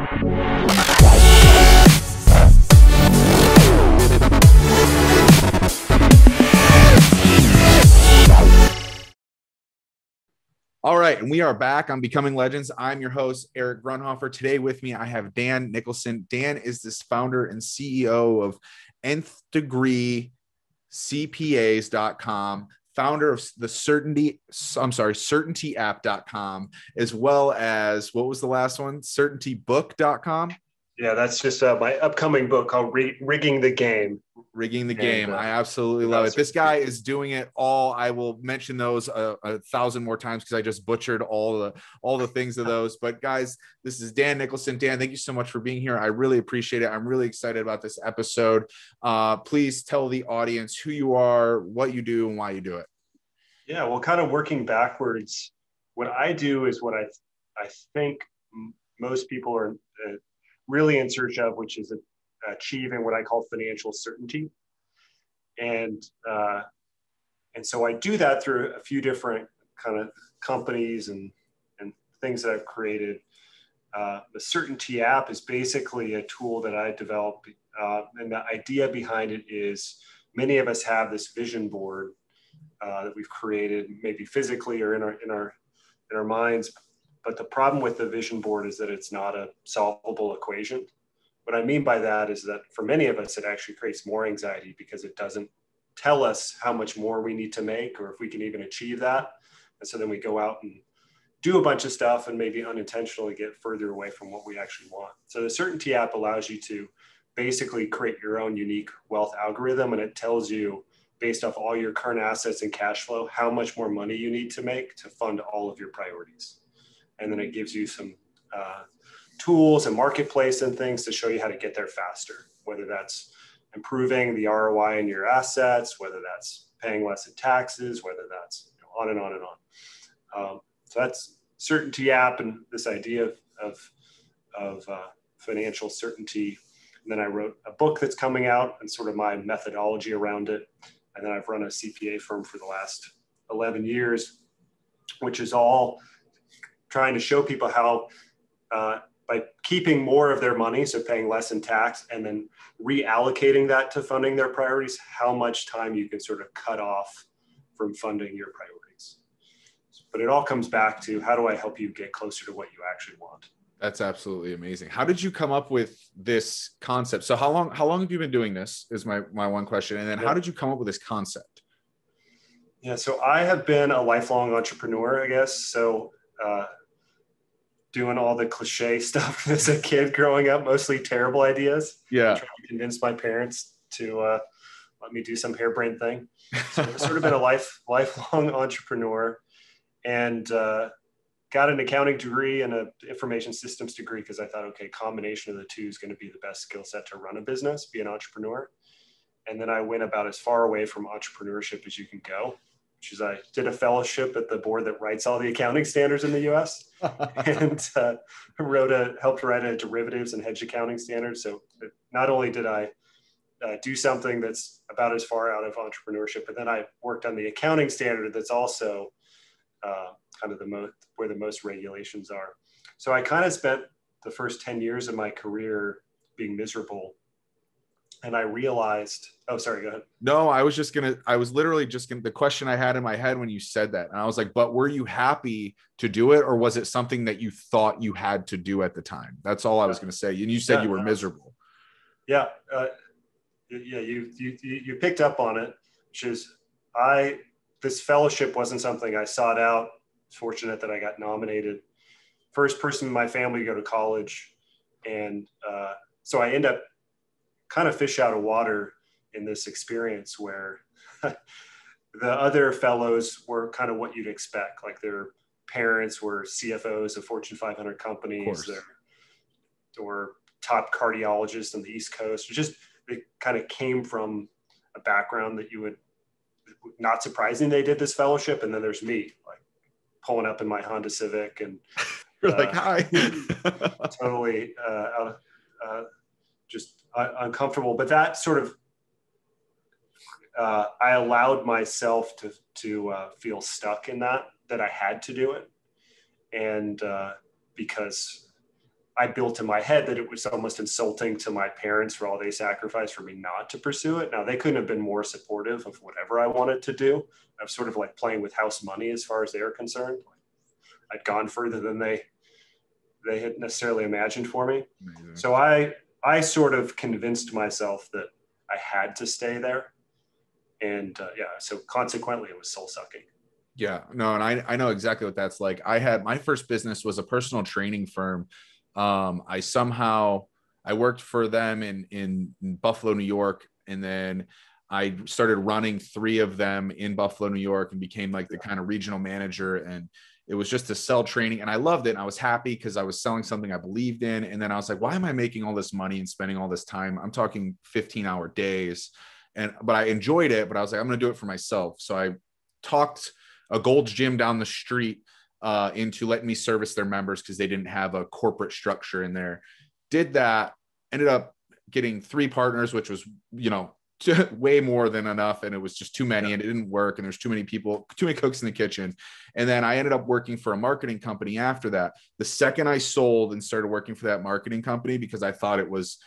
All right, and we are back on Becoming Legends. I'm your host, Eric Grundhoefer. Today with me, I have Dan Nicholson. Dan is this founder and CEO of Nth Degree CPAs.com, founder of the CertaintyApp.com, as well as, what was the last one? CertaintyBook.com. Yeah, that's just my upcoming book called Rigging the Game. Rigging the Game. I absolutely love it. This guy is doing it all. I will mention those a thousand more times because I just butchered all the things of those. But guys, this is Dan Nicholson. Dan, thank you so much for being here. I really appreciate it. I'm really excited about this episode. Please tell the audience who you are, what you do, and why you do it. Yeah, well, kind of working backwards, what I do is what I think most people are really in search of, which is achieving what I call financial certainty. And so I do that through a few different kind of companies and things that I've created. The Certainty app is basically a tool that I developed. And the idea behind it is many of us have this vision board that we've created, maybe physically or in our minds. But the problem with the vision board is that it's not a solvable equation. What I mean by that is that for many of us, it actually creates more anxiety because it doesn't tell us how much more we need to make or if we can even achieve that. And so then we go out and do a bunch of stuff and maybe unintentionally get further away from what we actually want. So the Certainty app allows you to basically create your own unique wealth algorithm, and it tells you, based off all your current assets and cash flow, how much more money you need to make to fund all of your priorities. And then it gives you some tools and marketplace and things to show you how to get there faster, whether that's improving the ROI in your assets, whether that's paying less in taxes, whether that's on and on and on. So that's Certainty app and this idea of financial certainty. And then I wrote a book that's coming out and sort of my methodology around it. And then I've run a CPA firm for the last 11 years, which is all trying to show people how by keeping more of their money, so paying less in tax, and then reallocating that to funding their priorities, how much time you can sort of cut off from funding your priorities. But it all comes back to, how do I help you get closer to what you actually want? That's absolutely amazing. How did you come up with this concept? So how long have you been doing this is my one question. And then how did you come up with this concept? Yeah, so I have been a lifelong entrepreneur, I guess. So doing all the cliche stuff as a kid growing up, mostly terrible ideas. Yeah. Trying to convince my parents to let me do some harebrained thing. So I've sort of been a lifelong entrepreneur, and got an accounting degree and an information systems degree because I thought, okay, combination of the two is going to be the best skill set to run a business, be an entrepreneur. And then I went about as far away from entrepreneurship as you can go, which is I did a fellowship at the board that writes all the accounting standards in the US and helped write a derivatives and hedge accounting standards. So not only did I do something that's about as far out of entrepreneurship, but then I worked on the accounting standard that's also kind of where the most regulations are. So I kind of spent the first 10 years of my career being miserable. And I realized, oh, sorry, go ahead. No, I was literally just gonna, the question I had in my head when you said that. And I was like, but were you happy to do it? Or was it something that you thought you had to do at the time? That's all I was going to say. And you said you were miserable. Yeah. You picked up on it, which is this fellowship wasn't something I sought out. Fortunate that I got nominated. First person in my family to go to college. And so I end up kind of fish out of water in this experience where the other fellows were kind of what you'd expect. Like their parents were CFOs of Fortune 500 companies. Or top cardiologists on the East Coast. They kind of came from a background that you would, not surprising they did this fellowship. And then there's me, like pulling up in my Honda Civic and you're like, hi. Totally just uncomfortable. But that sort of, I allowed myself to feel stuck in that I had to do it. And because I built in my head that it was almost insulting to my parents for all they sacrificed for me not to pursue it. Now, they couldn't have been more supportive of whatever I wanted to do. I was sort of like playing with house money as far as they were concerned. I'd gone further than they had necessarily imagined for me. Amazing. So I sort of convinced myself that I had to stay there. And so consequently, it was soul sucking. Yeah, no, and I know exactly what that's like. My first business was a personal training firm. I worked for them in Buffalo, New York. And then I started running 3 of them in Buffalo, New York, and became like the kind of regional manager. And it was just to sell training. And I loved it. And I was happy because I was selling something I believed in. And then I was like, why am I making all this money and spending all this time? I'm talking 15-hour days. But I enjoyed it, but I was like, I'm going to do it for myself. So I talked a Gold's Gym down the street into letting me service their members because they didn't have a corporate structure in there. Did that, ended up getting 3 partners, which was, way more than enough. And it was just too many and it didn't work. And there's too many people, too many cooks in the kitchen. And then I ended up working for a marketing company after that. The second I sold and started working for that marketing company, because I thought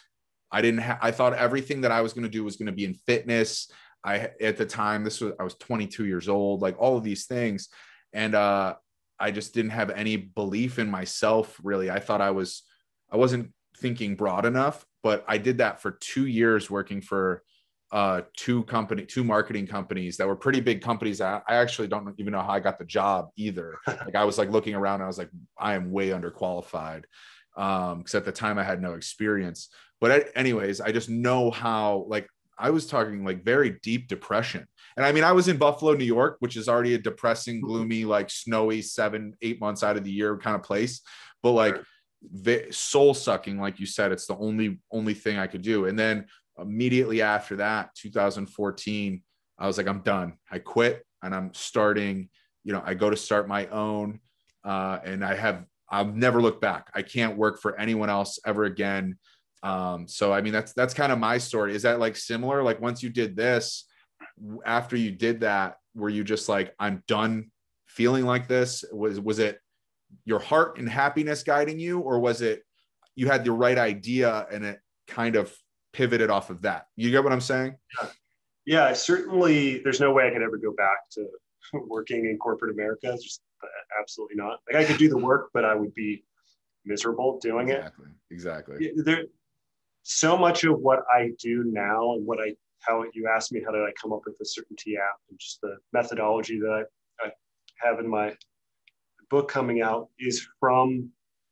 I thought everything that I was going to do was going to be in fitness. At the time, I was 22 years old, like all of these things. And I just didn't have any belief in myself, really. I thought I wasn't thinking broad enough, but I did that for 2 years working for 2 marketing companies that were pretty big companies. I actually don't even know how I got the job either. Like I was like looking around and I was like, I am way underqualified. Because at the time I had no experience. But anyways, I just know how, like, I was talking like very deep depression. And I mean, I was in Buffalo, New York, which is already a depressing, gloomy, like snowy 7-8 months out of the year kind of place. But like soul sucking, like you said, it's the only thing I could do. And then immediately after that, 2014, I was like, I'm done. I quit and I'm starting, I go to start my own and I'll never look back. I can't work for anyone else ever again. So, I mean, that's kind of my story. Is that like similar? Like once you did this, after you did that, were you just like, I'm done feeling like this? Was it your heart and happiness guiding you, or was it, you had the right idea and it kind of pivoted off of that? You get what I'm saying? Yeah, certainly there's no way I could ever go back to working in corporate America. Just absolutely not. Like I could do the work, but I would be miserable doing it. Exactly. So much of what I do now and how you asked me, how did I come up with the Certainty app and just the methodology that I have in my book coming out is from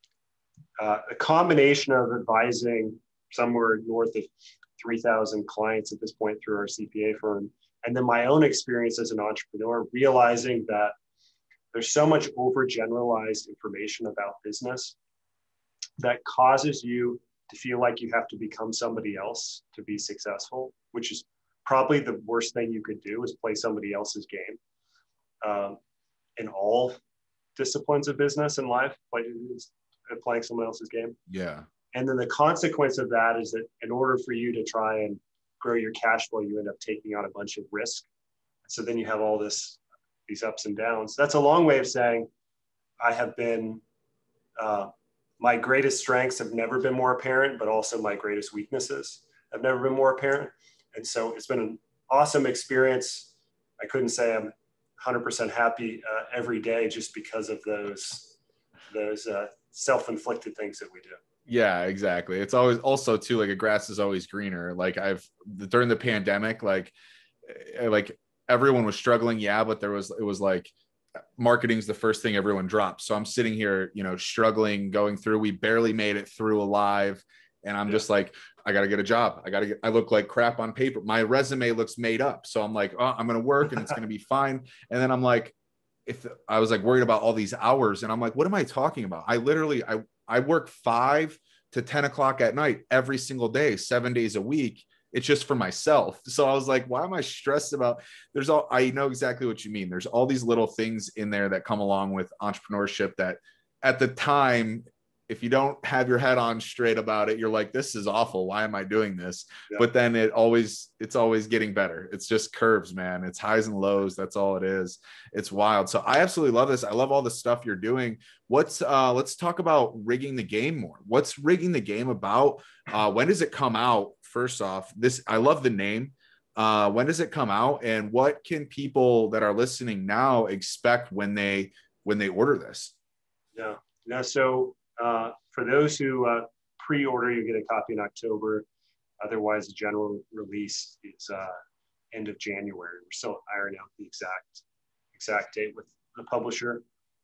a combination of advising somewhere north of 3,000 clients at this point through our CPA firm. And then my own experience as an entrepreneur, realizing that there's so much overgeneralized information about business that causes you to feel like you have to become somebody else to be successful, which is probably the worst thing you could do, is play somebody else's game. In all disciplines of business and life, playing someone else's game. Yeah. And then the consequence of that is that in order for you to try and grow your cash flow, you end up taking on a bunch of risk. So then you have all these ups and downs. That's a long way of saying I have been, my greatest strengths have never been more apparent, but also my greatest weaknesses have never been more apparent. And so it's been an awesome experience. I couldn't say I'm 100% happy every day just because of those self-inflicted things that we do. Yeah, exactly. It's always also too, like a grass is always greener. Like during the pandemic, like everyone was struggling. Yeah. But it was like marketing's the first thing everyone drops. So I'm sitting here, struggling, going through, we barely made it through alive. And I'm just like, I got to get a job. I look like crap on paper. My resume looks made up. So I'm like, oh, I'm going to work and it's going to be fine. And then I'm like, I was like worried about all these hours and I'm like, what am I talking about? I work 5 to 10 o'clock at night every single day, 7 days a week. It's just for myself. So I was like, why am I stressed about I know exactly what you mean. There's all these little things in there that come along with entrepreneurship that at the time if you don't have your head on straight about it, you're like, this is awful. Why am I doing this? Yeah. But then it's always getting better. It's just curves, man. It's highs and lows. That's all it is. It's wild. So I absolutely love this. I love all the stuff you're doing. Let's talk about Rigging the Game more. What's Rigging the Game about? When does it come out? First off, I love the name. When does it come out, and what can people that are listening now expect when they order this? Yeah. So for those who pre-order, you get a copy in October. Otherwise, the general release is end of January. We're still ironing out the exact date with the publisher.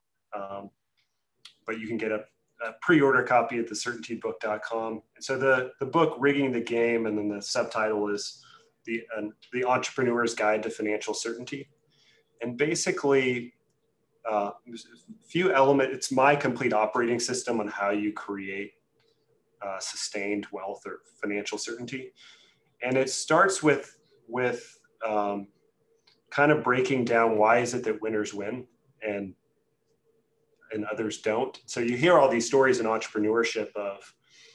But you can get a pre-order copy at thecertaintybook.com. And so the book, Rigging the Game, and then the subtitle is the Entrepreneur's Guide to Financial Certainty. And basically, it's my complete operating system on how you create sustained wealth or financial certainty. And it starts with kind of breaking down why is it that winners win and others don't. So you hear all these stories in entrepreneurship of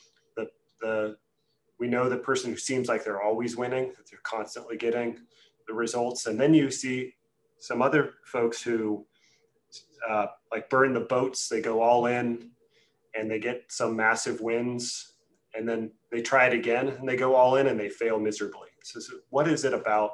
we know the person who seems like they're always winning, that they're constantly getting the results. And then you see some other folks who like burn the boats, they go all in and they get some massive wins, and then they try it again and they go all in and they fail miserably. So what is it about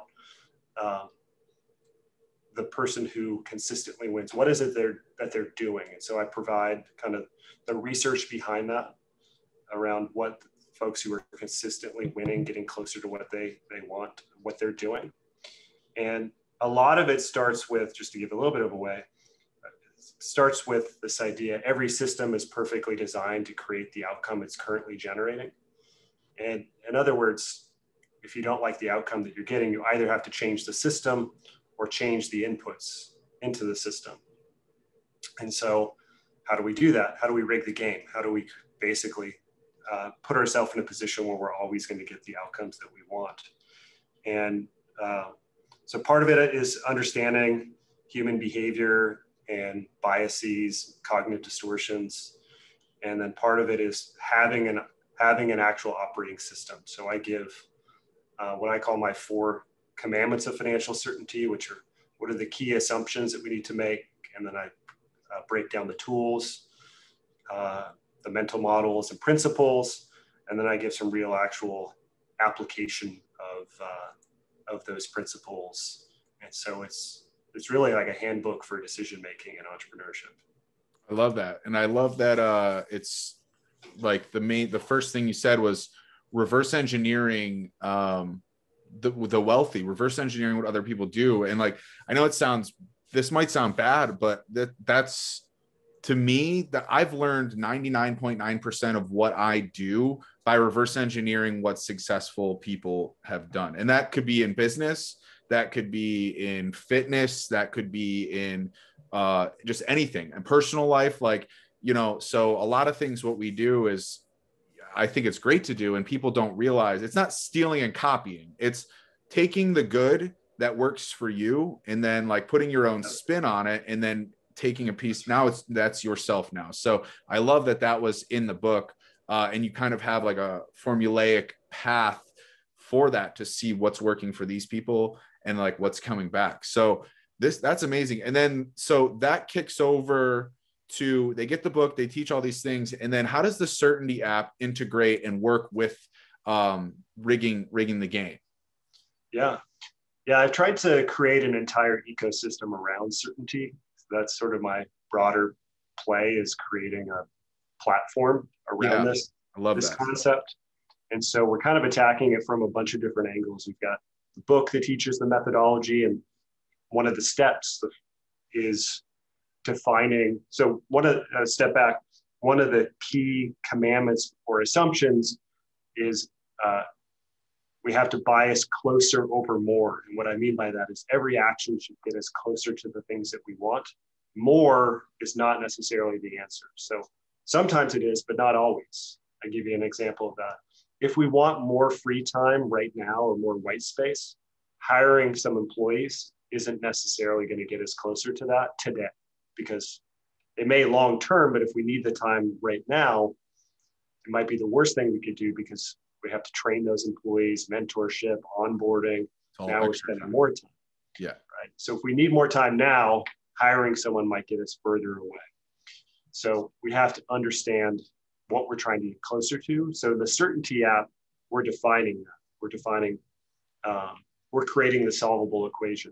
the person who consistently wins? What is it that they're doing? And so I provide kind of the research behind that around what folks who are consistently winning, getting closer to what they want, what they're doing. And a lot of it starts with, just to give a little bit of away, starts with this idea: every system is perfectly designed to create the outcome it's currently generating. And in other words, if you don't like the outcome that you're getting, you either have to change the system or change the inputs into the system. And so how do we do that? How do we rig the game? How do we basically put ourselves in a position where we're always going to get the outcomes that we want? And so part of it is understanding human behavior and biases, cognitive distortions. And then part of it is having an actual operating system. So I give what I call my 4 commandments of financial certainty, which are what are the key assumptions that we need to make. And then I break down the tools, the mental models and principles. And then I give some real actual application of those principles. And so it's really like a handbook for decision making and entrepreneurship. I love that. And I love that it's like the first thing you said was reverse engineering the wealthy, reverse engineering what other people do. And like, I know this might sound bad, but that's, to me, that I've learned 99.9% of what I do by reverse engineering what successful people have done. And that could be in business, that could be in fitness, that could be in just anything, and personal life. Like, so a lot of things, what we do is, I think it's great to do, and people don't realize it's not stealing and copying. It's taking the good that works for you and then like putting your own spin on it and then taking a piece. Now that's yourself now. So I love that was in the book, and you kind of have like a formulaic path for that to see what's working for these people and like what's coming back. So that's amazing. And then, so that kicks over to, they get the book, they teach all these things. And then how does the Certainty app integrate and work with rigging the game? Yeah. I've tried to create an entire ecosystem around certainty. That's sort of my broader play, is creating a platform around this concept. And so we're kind of attacking it from a bunch of different angles. We've got the book that teaches the methodology, and one of the steps is defining. So step back, one of the key commandments or assumptions is we have to bias closer over more. And what I mean by that is every action should get us closer to the things that we want. More is not necessarily the answer. So sometimes it is, but not always. I give you an example of that. If we want more free time right now or more white space, hiring some employees isn't necessarily going to get us closer to that today, because It may long term, but if we need the time right now, it might be the worst thing we could do because we have to train those employees, mentorship, onboarding. Now we're spending more time. Yeah. Right. So if we need more time now, hiring someone might get us further away. So we have to understand what we're trying to get closer to. So the certainty app, we're defining that. We're creating the solvable equation,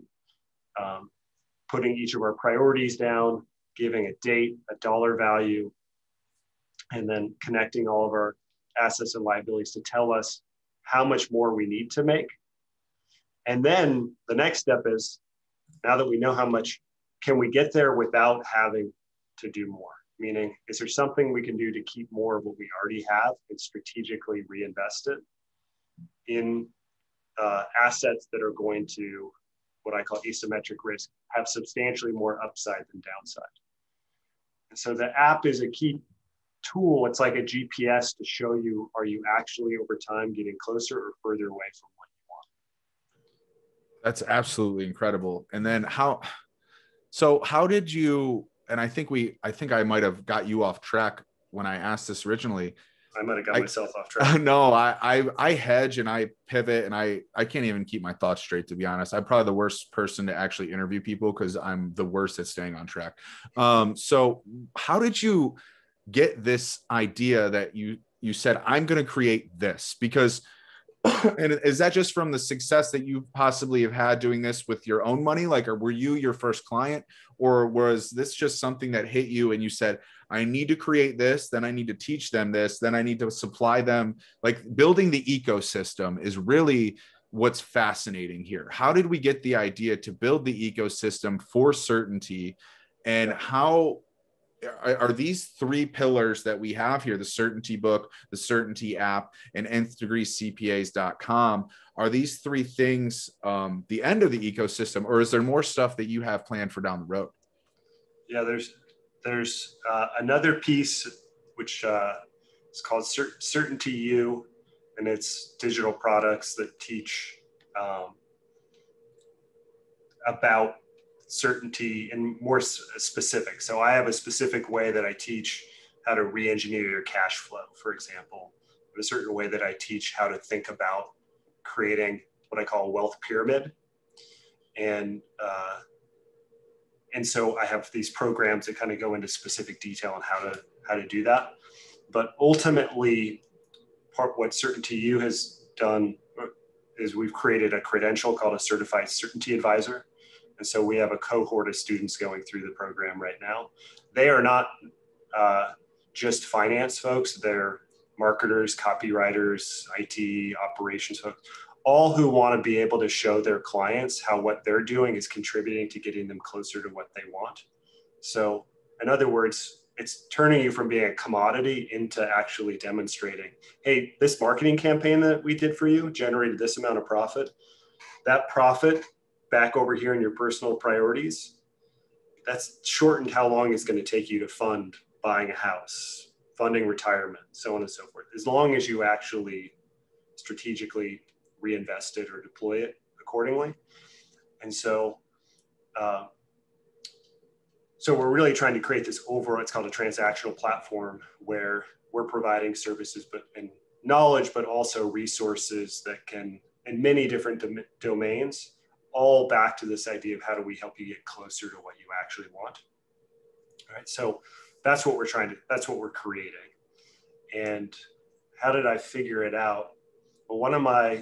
putting each of our priorities down, giving a date, a dollar value, and then connecting all of our assets and liabilities to tell us how much more we need to make. And then the next step is, now that we know how much, can we get there without having to do more? Meaning, is there something we can do to keep more of what we already have and strategically reinvest it in assets that are going to, what I call asymmetric risk, have substantially more upside than downside? And so the app is a key tool. It's like a GPS to show you, are you actually over time getting closer or further away from what you want? That's absolutely incredible. And then how did you, and I think I might have got you off track when I asked this originally. I might have got myself off track. No, I hedge and I pivot and I can't even keep my thoughts straight, to be honest. I'm probably the worst person to actually interview people because I'm the worst at staying on track. So how did you get this idea that you said, I'm going to create this? Because and is that just from the success that you possibly have had doing this with your own money? Like, or were you your first client, or was this just something that hit you and you said, I need to create this, then I need to teach them this, then I need to supply them? Like, building the ecosystem is really what's fascinating here. How did we get the idea to build the ecosystem for certainty? And how are these three pillars that we have here, the certainty book, the certainty app, and Nth Degree CPAs.com, are these three things the end of the ecosystem, or is there more stuff that you have planned for down the road? Yeah, there's another piece which is called Certainty U, and it's digital products that teach about certainty and more specific. So I have a specific way that I teach how to re-engineer your cash flow, for example, a certain way that I teach how to think about creating what I call a wealth pyramid. And so I have these programs that kind of go into specific detail on how to do that. But ultimately, what Certainty U has done is we've created a credential called a Certified Certainty Advisor. And so we have a cohort of students going through the program right now. They are not just finance folks. They're marketers, copywriters, IT, operations folks, all who want to be able to show their clients how what they're doing is contributing to getting them closer to what they want. So in other words, it's turning you from being a commodity into actually demonstrating, hey, this marketing campaign that we did for you generated this amount of profit. That profit back over here in your personal priorities, that's shortened how long it's going to take you to fund buying a house, funding retirement, so on and so forth, as long as you actually strategically reinvest it or deploy it accordingly. And so we're really trying to create this overall, it's called a transactional platform, where we're providing services and knowledge, but also resources that can, in many different domains, all back to this idea of how do we help you get closer to what you actually want. All right. So that's what that's what we're creating. And how did I figure it out? Well, one of my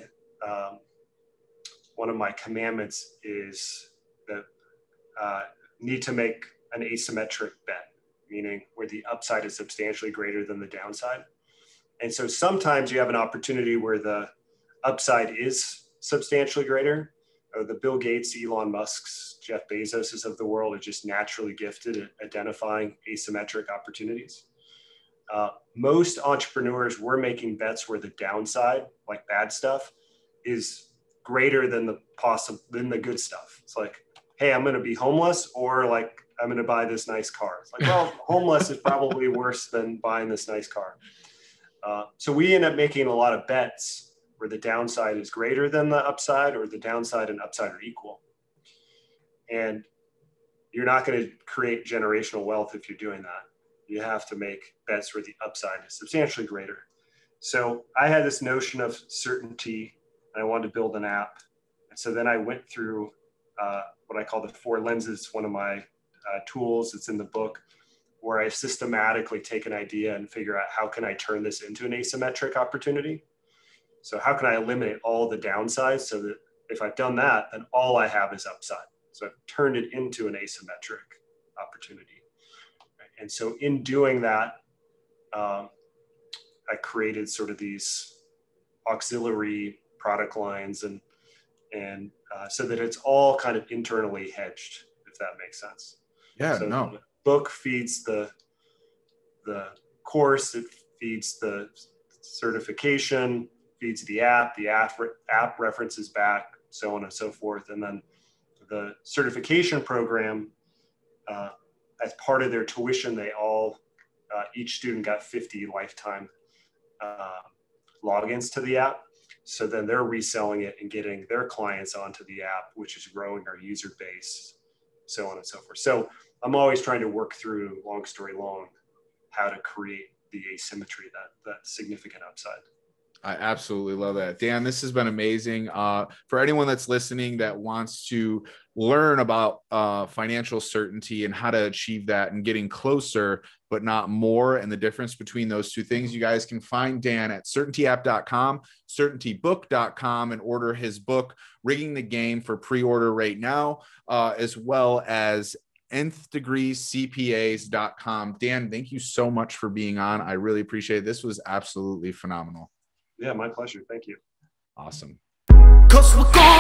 commandments is that need to make an asymmetric bet, meaning where the upside is substantially greater than the downside. And so sometimes you have an opportunity where the upside is substantially greater. The Bill Gates, Elon Musk's, Jeff Bezos's of the world are just naturally gifted at identifying asymmetric opportunities. Most entrepreneurs, we're making bets where the downside, like bad stuff, is greater than the good stuff. It's like, hey, I'm going to be homeless, or like, I'm going to buy this nice car. It's like, well, homeless is probably worse than buying this nice car. So we end up making a lot of bets where the downside is greater than the upside, or the downside and upside are equal. And you're not going to create generational wealth if you're doing that. You have to make bets where the upside is substantially greater. So I had this notion of certainty, and I wanted to build an app. And so then I went through what I call the 4 lenses, one of my tools. It's in the book, where I systematically take an idea and figure out how can I turn this into an asymmetric opportunity. So how can I eliminate all the downsides so that if I've done that, then all I have is upside. So I've turned it into an asymmetric opportunity. And so in doing that, I created sort of these auxiliary product lines and so that it's all kind of internally hedged, if that makes sense. Yeah, so no. The book feeds the course, it feeds the certification, feeds the app references back, so on and so forth. And then the certification program, as part of their tuition, they all, each student got 50 lifetime logins to the app. So then they're reselling it and getting their clients onto the app, which is growing our user base, so on and so forth. So I'm always trying to work through, long story long, how to create the asymmetry, that significant upside. I absolutely love that. Dan, this has been amazing. For anyone that's listening that wants to learn about financial certainty and how to achieve that and getting closer, but not more, and the difference between those two things, you guys can find Dan at certaintyapp.com, certaintybook.com, and order his book, Rigging the Game, for pre-order right now, as well as Nth Degree CPAs.com. Dan, thank you so much for being on. I really appreciate it. This was absolutely phenomenal. Yeah, my pleasure. Thank you. Awesome. 'Cause we're going